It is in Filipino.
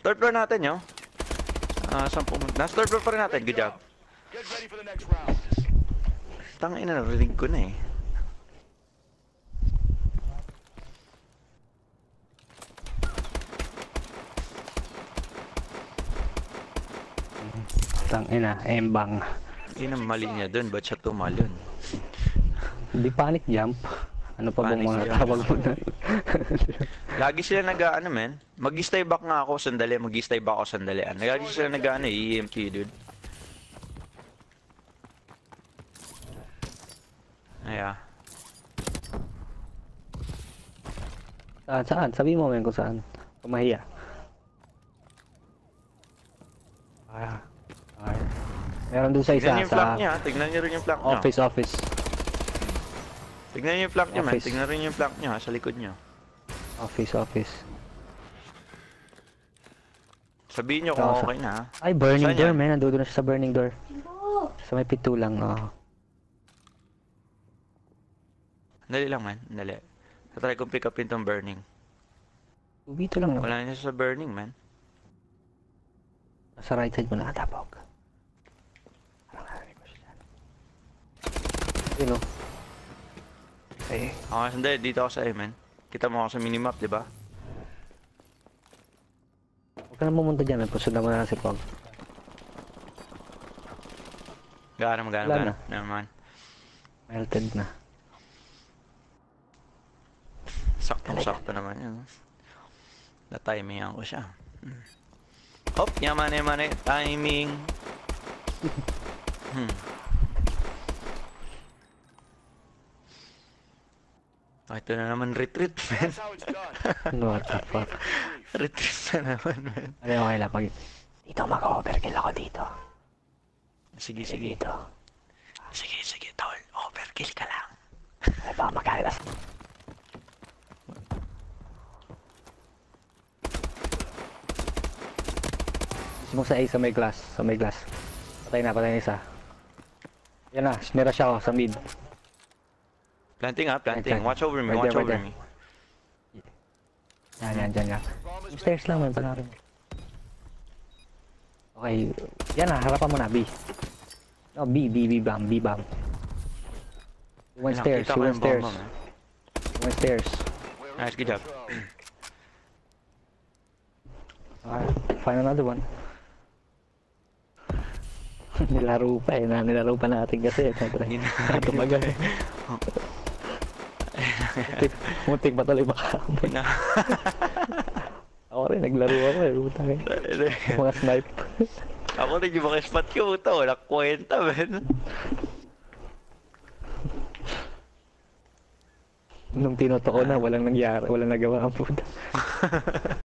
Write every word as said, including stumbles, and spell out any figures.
Third floor natin, yo. Ah, uh, sampung. Nasa third floor pa rin natin. Good job. Tangina na, narinig ko na eh. Tangina, embang. Hindi na mali niya dun, ba't siya tumalon? Hindi panic jump. Ano pa bang mga tawag mo na? Lagi sila nag-ano, men. Mag-stay back nga ako sandali, mag-stay back ako sandali. Lagi sila nag-ano, E M P, dude. Aya. Saan, saan? Sabi mo men kung saan. Pumahiya. Ah. Ah. Meron doon sa isa Tignan niyo yung sa flank niya, tignan niyo rin yung flank niya. office, office. Tignan niyo yung flank niya, man. Office. Tignan rin yung flank niya sa likod niyo. Office, office. Sabihin niyo kung Saan, okay na, ha? Ay, burning Saan door, yan? man. Nandoon na siya sa burning door. Sa may pitulang, oh. Dali lang, man. Dali. Try kong pick up yung burning. Dito lang, no? Wala na siya sa burning, man. Sa right side mo nakatapog. Parang narinig ko siya. Yun, oh. Eh. Ako, sandali. Dito ako sa A, man. Kita mo ako sa minimap, di ba? Huwag ka na pumunta dyan, man. Pusod na mo na lang si Pog. Gana, magana, Wala magana. na. Naman. Melted na. Saktong-sakto naman yun. Na-timingan ko siya. Hmm. Hop, yaman, yaman, eh. Timing. Hmm. Oh, ito na naman retreat, man. What the fuck? Retreat na naman, man. Ano okay lang pag... Dito mag-overkill ako dito. Sige, sige. Dito. Sige, sige, tol. Overkill ka lang. Ay, baka makalas. Mo sa A sa may glass, sa may glass. Patay na, patay na isa. Yan na, meron siya oh, sa mid. Planting ha, planting. Right, Watch over me, right watch there, over right me. Yan, yan, dyan, yan. Yung stairs lang, man, panarin. Okay, yan na, harapan mo na, B. No, B, B, B bomb, B bomb. You went stairs, Kita you ko went yung stairs. bomba, man. You went stairs. Nice, good job. Alright, find another one. Nilaro pa eh, na, nilaro pa natin kasi. Tumagal eh. Mutik, mutik pa tuloy makakamot. Ako rin, naglaro ako eh, utang eh. Mga snipe. Ako rin yung mga spot ko, ito, walang kwenta, man. Nung tinoto ko na, walang nangyari, walang nagawa ang puta.